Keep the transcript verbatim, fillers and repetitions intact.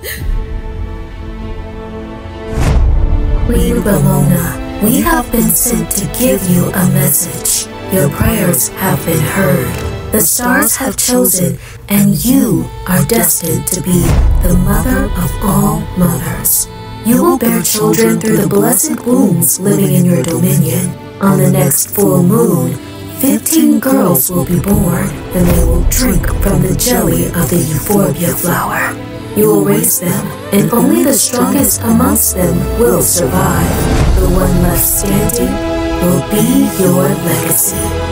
Queen Bellona, we have been sent to give you a message. Your prayers have been heard. The stars have chosen, and you are destined to be the mother of all mothers. You will bear children through the blessed wombs living in your dominion. On the next full moon, fifteen girls will be born, and they will drink from the jelly of the euphorbia flower. You will raise them, and only the strongest amongst them will survive. The one left standing will be your legacy.